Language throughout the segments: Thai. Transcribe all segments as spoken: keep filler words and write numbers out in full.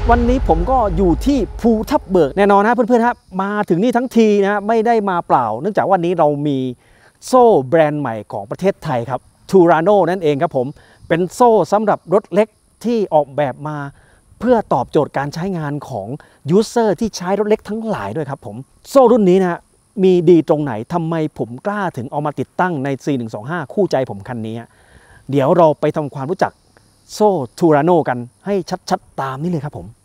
วันนี้ผมก็อยู่ที่ภูทับเบิกแน่นอนนะเพื่อนๆครับมาถึงนี่ทั้งทีนะไม่ได้มาเปล่าเนื่องจากวันนี้เรามีโซ่แบรนด์ใหม่ของประเทศไทยครับ Turano นั่นเองครับผมเป็นโซ่สำหรับรถเล็กที่ออกแบบมาเพื่อตอบโจทย์การใช้งานของยูเซอร์ที่ใช้รถเล็กทั้งหลายด้วยครับผมโซ่รุ่นนี้นะมีดีตรงไหนทำไมผมกล้าถึงเอามาติดตั้งใน ซี หนึ่ง สอง ห้า คู่ใจผมคันนี้เดี๋ยวเราไปทำความรู้จักโซ่ Turano กันให้ชัดๆตามนี้เลยครับผม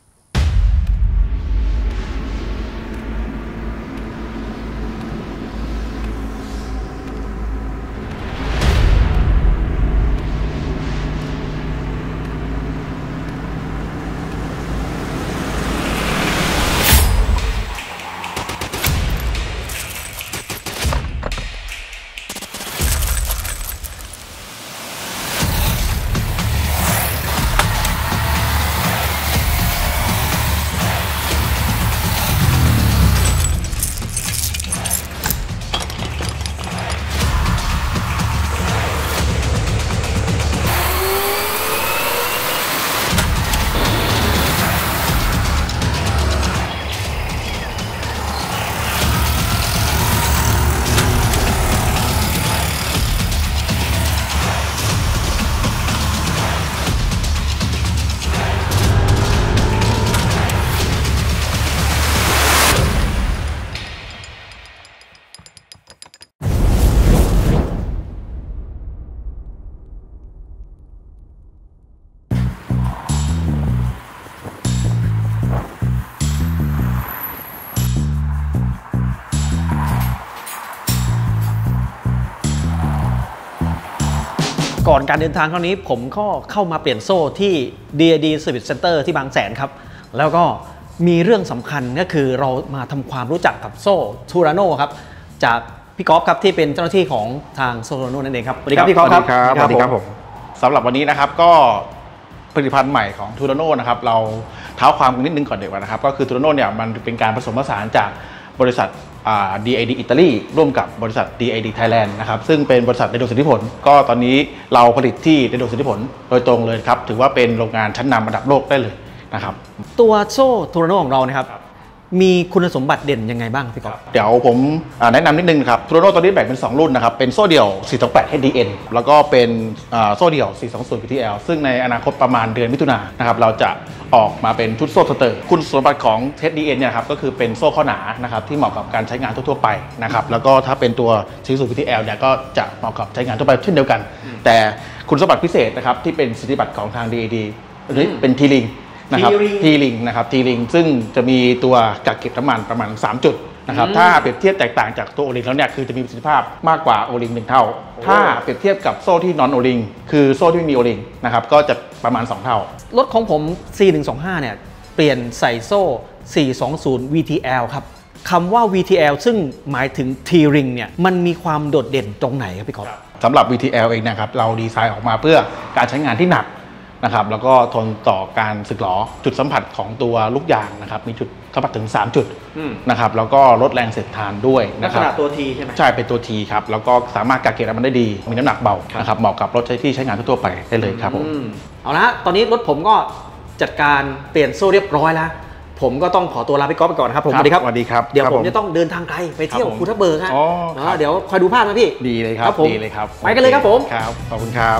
ก่อนการเดินทางครั้งนี้ผมก็เข้ามาเปลี่ยนโซ่ที่ ดี ไอ ดี Service Center ที่บางแสนครับแล้วก็มีเรื่องสำคัญก็คือเรามาทำความรู้จักกับโซ่ Turano ครับจากพี่ก๊อฟครับที่เป็นเจ้าหน้าที่ของทางโซ่ Turano นั่นเองครับสวัสดีครับพี่ก๊อฟครับสวัสดีครับผมสำหรับวันนี้นะครับก็ผลิตภัณฑ์ใหม่ของ Turano นะครับเราเท้าความกันนิดนึงก่อนเดี๋ยวนะครับก็คือ Turano เนี่ยมันเป็นการผสมผสานจากบริษัท ดี ไอ ดี อิตาลีร่วมกับบริษัท ดี ไอ ดี Thailand นะครับซึ่งเป็นบริษัทเดโดสิทธิผลก็ตอนนี้เราผลิตที่เดโดสิทธิผลโดยตรงเลยครับถือว่าเป็นโรงงานชั้นนำระดับโลกได้เลยนะครับตัวโซ่ Turano ของเรานะครับมีคุณสมบัติเด่นยังไงบ้างพี่ก๊อฟเดี๋ยวผมแนะนำนิดนึงครับ Turano ตอนนี้แบ่งเป็นสองรุ่นนะครับเป็นโซ่เดี่ยว สี่สองแปด เอช ดี เอ็น แล้วก็เป็นโซ่เดี่ยว สี่สองศูนย์ พี ที แอล ซึ่งในอนาคตประมาณเดือนมิถุนายนนะครับเราจะออกมาเป็นชุดโซ่สเตอร์คุณสมบัติของ เอช ดี เอ็น เนี่ยครับก็คือเป็นโซ่ข้อหนานะครับที่เหมาะกับการใช้งานทั่วๆไปนะครับแล้วก็ถ้าเป็นตัว สี่สองศูนย์ พี ที แอล เนี่ยก็จะเหมาะกับใช้งานทั่วไปเช่นเดียวกันแต่คุณสมบัติพิเศษนะครับที่เป็นสิทธิบัตรของทาง ดี ไอ ดี เป็นทีลิงนะครับทีลิงนะครับทีลิงซึ่งจะมีตัวกักเก็บน้ำมันประมาณสามจุดนะครับถ้าเปรียบเทียบแตกต่างจากตัวโอลิงแล้วเนี่ยคือจะมีประสิทธิภาพมากกว่าโอลิงหนึ่งเท่าถ้าเปรียบเทียบกับโซ่ที่นอนโอลิงคือโซ่ที่ไม่มีโอลิงนะครับก็จะประมาณสองเท่ารถของผม ซี หนึ่ง สอง ห้า เนี่ยเปลี่ยนใส่โซ่ สี่สองศูนย์ วี ที แอล ครับคำว่า วี ที แอล ซึ่งหมายถึง T-Ring เนี่ยมันมีความโดดเด่นตรงไหนครับพี่ก๊อฟสำหรับ วี ที แอล เองนะครับเราดีไซน์ออกมาเพื่อการใช้งานที่หนักนะครับแล้วก็ทนต่อการสึกหรอจุดสัมผัสของตัวลูกยางนะครับมีจุดสัมผัสถึงสามจุดนะครับแล้วก็ลดแรงเสียดทานด้วยนะครับลักษณะตัว T ใช่ไหมใช่เป็นตัว T ครับแล้วก็สามารถกักเก็บน้ำมันได้ดีมีน้ำหนักเบานะครับเหมาะกับรถใช้ที่ใช้งานทั่วไปได้เลยครับผมเอาละตอนนี้รถผมก็จัดการเปลี่ยนโซ่เรียบร้อยแล้วผมก็ต้องขอตัวลาพี่ก๊อฟไปก่อนครับผมสวัสดีครับสวัสดีครับเดี๋ยวผมจะต้องเดินทางไกลไปเที่ยวภูทับเบิกฮะเดี๋ยวคอยดูภาพนะพี่ดีเลยครับดีเลยครับไปกันเลยครับผมครับขอบคุณครับ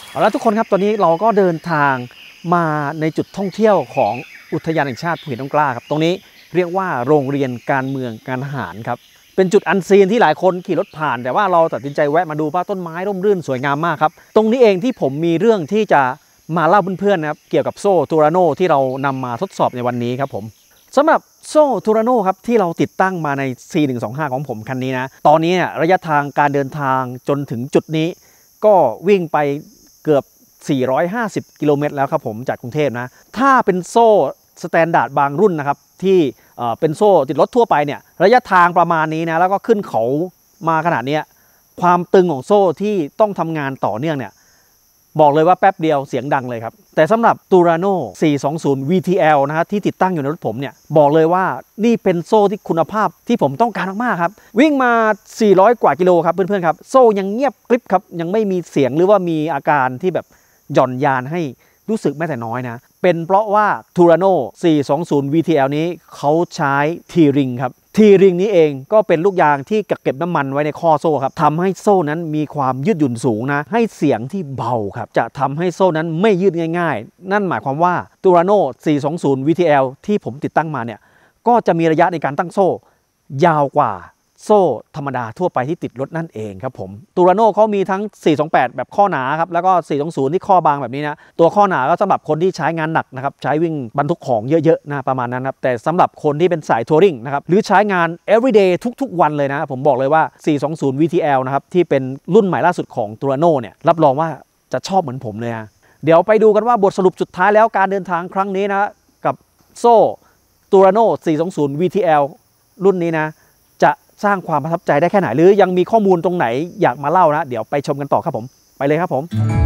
เอาละทุกคนครับตอนนี้เราก็เดินทางมาในจุดท่องเที่ยวของอุทยานแห่งชาติภูหินร่องกล้าครับตรงนี้เรียกว่าโรงเรียนการเมืองการทหารครับเป็นจุดอันซีนที่หลายคนขี่รถผ่านแต่ว่าเราตัดสินใจแวะมาดูเพราะต้นไม้ร่มรื่นสวยงามมากครับตรงนี้เองที่ผมมีเรื่องที่จะมาเล่าเพื่อนๆนะครับเกี่ยวกับโซ่ทูราโนที่เรานำมาทดสอบในวันนี้ครับผมสำหรับโซ่ทูราโนครับที่เราติดตั้งมาใน ซี หนึ่ง สอง ห้า ของผมคันนี้นะตอนนี้ระยะทางการเดินทางจนถึงจุดนี้ก็วิ่งไปเกือบสี่ร้อยห้าสิบกิโลเมตรแล้วครับผมจากกรุงเทพนะถ้าเป็นโซ่สแตนดาร์ดบางรุ่นนะครับที่เป็นโซ่ติดรถทั่วไปเนี่ยระยะทางประมาณนี้นะแล้วก็ขึ้นเขามาขนาดนี้ความตึงของโซ่ที่ต้องทำงานต่อเนื่องเนี่ยบอกเลยว่าแป๊บเดียวเสียงดังเลยครับแต่สำหรับ Turano สี่สองศูนย์ วี ที แอล นะฮะที่ติดตั้งอยู่ในรถผมเนี่ยบอกเลยว่านี่เป็นโซ่ที่คุณภาพที่ผมต้องการมากๆครับวิ่งมาสี่ร้อยกว่ากิโลครับเพื่อนๆครับโซ่ยังเงียบกริบครับยังไม่มีเสียงหรือว่ามีอาการที่แบบหย่อนยานให้รู้สึกแม้แต่น้อยนะเป็นเพราะว่า Turano สี่สองศูนย์ วี ที แอล นี้เขาใช้ T-ring ครับ T-ring นี้เองก็เป็นลูกยางที่กักเก็บน้ำมันไว้ในข้อโซ่ครับทำให้โซ่นั้นมีความยืดหยุ่นสูงนะให้เสียงที่เบาครับจะทำให้โซ่นั้นไม่ยืดง่ายๆนั่นหมายความว่า Turano สี่สองศูนย์ วี ที แอล ที่ผมติดตั้งมาเนี่ยก็จะมีระยะในการตั้งโซ่ยาวกว่าโซ่ธรรมดาทั่วไปที่ติดรถนั่นเองครับผมตูราโน่เขามีทั้งสี่สองแปดแบบข้อหนาครับแล้วก็สี่สองศูนย์ที่ข้อบางแบบนี้นะตัวข้อหนาก็สำหรับคนที่ใช้งานหนักนะครับใช้วิ่งบรรทุกของเยอะๆนะประมาณนั้นครับแต่สำหรับคนที่เป็นสายทัวริงนะครับหรือใช้งาน everyday ทุกๆวันเลยนะผมบอกเลยว่าสี่สองศูนย์ วี ที แอล นะครับที่เป็นรุ่นใหม่ล่าสุดของตูราโน่เนี่ยรับรองว่าจะชอบเหมือนผมเลยนะเดี๋ยวไปดูกันว่าบทสรุปสุดท้ายแล้วการเดินทางครั้งนี้นะกับโซ่ตูราโน่สี่สองศูนย์ วี ที แอล รุ่นนี้นะจะสร้างความประทับใจได้แค่ไหนหรือยังมีข้อมูลตรงไหนอยากมาเล่านะเดี๋ยวไปชมกันต่อครับผมไปเลยครับผม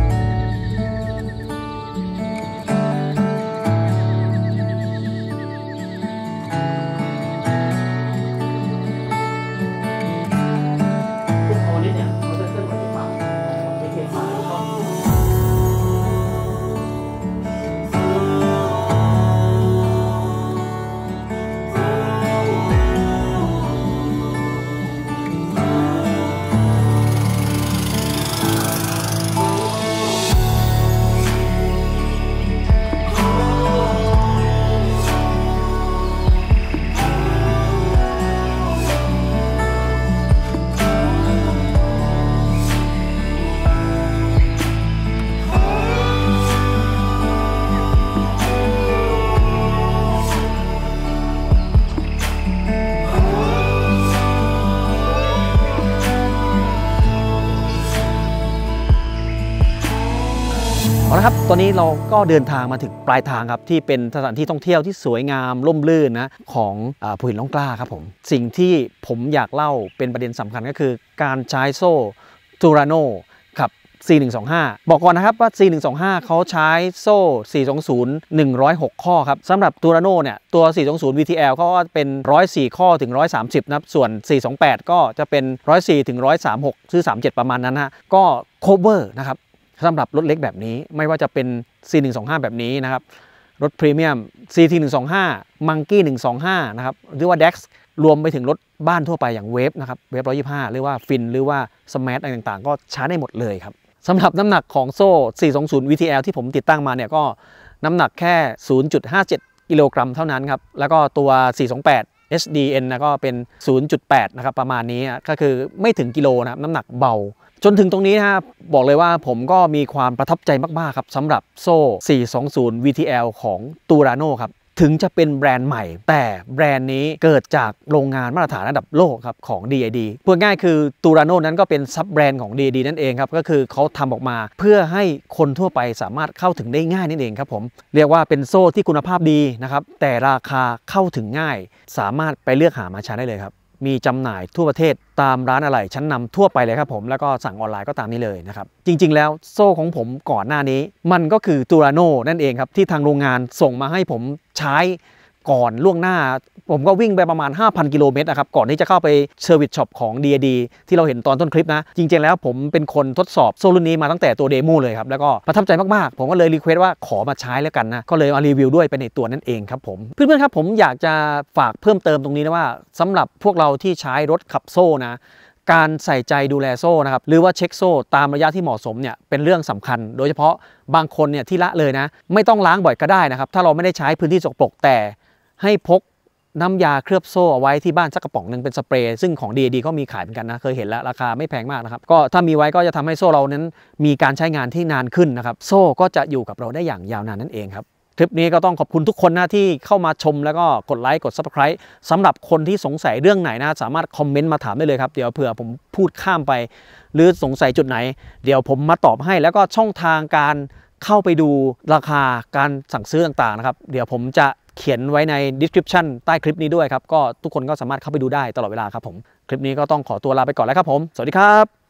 เอาละครับตอนนี้เราก็เดินทางมาถึงปลายทางครับที่เป็นสถานที่ท่องเที่ยวที่สวยงามร่มรื่นนะของภูหินร่องกล้าครับผมสิ่งที่ผมอยากเล่าเป็นประเด็นสำคัญก็คือการใช้โซ่ตูราโน่กับ ซี หนึ่ง สอง ห้า บอกก่อนนะครับว่า ซี หนึ่ง สอง ห้า เขาใช้โซ่ สี่สองศูนย์ หนึ่งร้อยหก ข้อครับสำหรับตูราโน่เนี่ยตัว สี่สองศูนย์ วี ที แอล เขาก็เป็นหนึ่งร้อยสี่ข้อถึงหนึ่งร้อยสามสิบนะครับส่วน สี่สองแปด ก็จะเป็นหนึ่งร้อยสี่ถึงหนึ่งร้อยสามสิบหกหรือสามสิบเจ็ดประมาณนั้นฮะก็ cover นะครับสำหรับรถเล็กแบบนี้ไม่ว่าจะเป็น ซี หนึ่ง สอง ห้า แบบนี้นะครับรถพรีเมียม ซี ที หนึ่ง สอง ห้า Monkey หนึ่ง สอง ห้า นะครับหรือว่า Dex รวมไปถึงรถบ้านทั่วไปอย่างเวฟนะครับเวฟหนึ่งร้อยยี่สิบห้าหรือว่าฟินหรือว่า Smash อะไรต่างๆก็ใช้ได้หมดเลยครับสำหรับน้ำหนักของโซ่ สี่สองศูนย์ วี ที แอล ที่ผมติดตั้งมาเนี่ยก็น้ำหนักแค่ ศูนย์จุดห้าเจ็ด กิโลกรัมเท่านั้นครับแล้วก็ตัว สี่สองแปด เอช ดี เอ็น นะก็เป็น ศูนย์จุดแปด นะครับประมาณนี้ก็คือไม่ถึงกิโลนะครับน้ำหนักเบาจนถึงตรงนี้นะครับบอกเลยว่าผมก็มีความประทับใจมากๆครับสำหรับโซ่ สี่สองศูนย์ วี ที แอล ของ Turano ครับถึงจะเป็นแบรนด์ใหม่แต่แบรนด์นี้เกิดจากโรงงานมาตรฐานระดับโลกครับของ ดี ไอ ดี พูดง่ายคือ Turano นั้นก็เป็นซับแบรนด์ของ ดี ไอ ดี นั่นเองครับก็คือเขาทำออกมาเพื่อให้คนทั่วไปสามารถเข้าถึงได้ง่ายนั่นเองครับผมเรียกว่าเป็นโซ่ที่คุณภาพดีนะครับแต่ราคาเข้าถึงง่ายสามารถไปเลือกหามาใช้ได้เลยครับมีจำหน่ายทั่วประเทศตามร้านอะไหล่ชั้นนำทั่วไปเลยครับผมแล้วก็สั่งออนไลน์ก็ตามนี้เลยนะครับจริงๆแล้วโซ่ของผมก่อนหน้านี้มันก็คือ Turano นั่นเองครับที่ทางโรงงานส่งมาให้ผมใช้ก่อนล่วงหน้าผมก็วิ่งไปประมาณ ห้าพัน กิโลเมตรนะครับก่อนที่จะเข้าไปเซอร์วิสช็อปของ ดี ไอ ดี ที่เราเห็นตอนต้นคลิปนะจริงๆแล้วผมเป็นคนทดสอบโซ่รุ่นนี้มาตั้งแต่ตัวเดโมเลยครับแล้วก็ประทับใจมากๆผมก็เลยรีเควสว่าขอมาใช้แล้วกันนะก็เลยมารีวิวด้วยไปในตัวนั่นเองครับผมเพื่อนๆครับผมอยากจะฝากเพิ่มเติมตรงนี้นะว่าสำหรับพวกเราที่ใช้รถขับโซ่นะการใส่ใจดูแลโซ่นะครับหรือว่าเช็คโซ่ตามระยะที่เหมาะสมเนี่ยเป็นเรื่องสำคัญโดยเฉพาะบางคนเนี่ยที่ละเลยนะไม่ต้องล้างบ่อยก็ได้นะครับถ้าเราไม่ได้ใช้พื้นที่สกปรกแต่ให้พกน้ำยาเคลือบโซ่เอาไว้ที่บ้านสักกระป๋องหนึ่งเป็นสเปรย์ซึ่งของ ดี ดี ก็มีขายเหมือนกันนะเคยเห็นแล้วราคาไม่แพงมากนะครับก็ถ้ามีไว้ก็จะทำให้โซ่เรานั้นมีการใช้งานที่นานขึ้นนะครับโซ่ก็จะอยู่กับเราได้อย่างยาวนานนั่นเองครับคลิปนี้ก็ต้องขอบคุณทุกคนนะที่เข้ามาชมแล้วก็กดไลค์กด ซับสไครบ์ สำหรับคนที่สงสัยเรื่องไหนนะสามารถคอมเมนต์มาถามได้เลยครับเดี๋ยวเผื่อผมพูดข้ามไปหรือสงสัยจุดไหนเดี๋ยวผมมาตอบให้แล้วก็ช่องทางการเข้าไปดูราคาการสั่งซื้อต่างๆนะครับเดี๋ยวผมจะเขียนไว้ใน description ใต้คลิปนี้ด้วยครับก็ทุกคนก็สามารถเข้าไปดูได้ตลอดเวลาครับผมคลิปนี้ก็ต้องขอตัวลาไปก่อนแล้วครับผมสวัสดีครับ